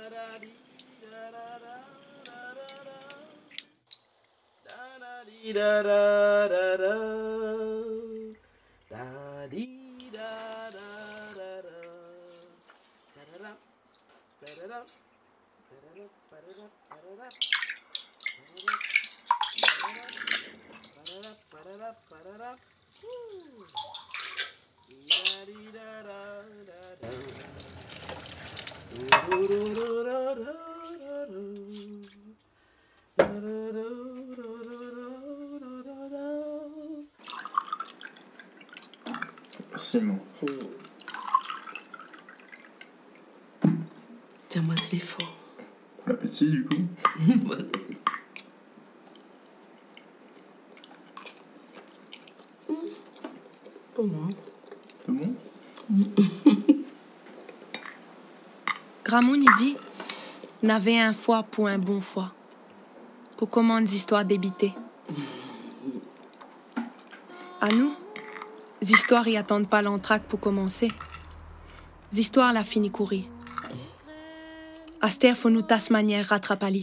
Forcément. Tiens-moi c'est fort. Bon appétit du coup. Bon appétit. Pour moi. C'est bon? Gramoun, il dit, n'avait un foie pour un bon foie. Pour comment des histoires débitées. À nous, les histoires y attendent pas l'entraque pour commencer. Les histoires la fini courir. Aster faut nous tasse manière rattrapali.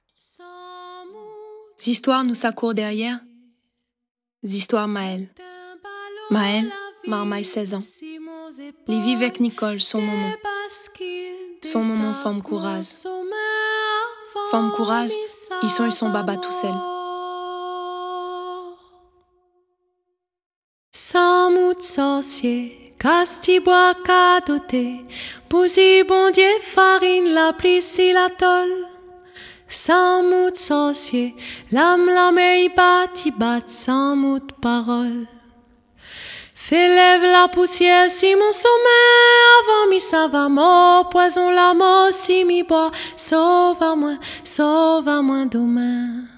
Les histoires nous s'accourent derrière. Les histoires Maël. Maël, marmaille 16 ans. Les vive avec Nicole, son moment. Son moment forme courage. Forme courage, ils sont baba tout seul. Sans mout sorcier, castibois cadoté, bousi bon Dieu farine la plissi la tol. Sans mout sorcier, l'âme bat sans mout parole. Fais lève la poussière si mon sommeil avant mi ça va mort, poison la mort si mi bois, sauve à moi demain.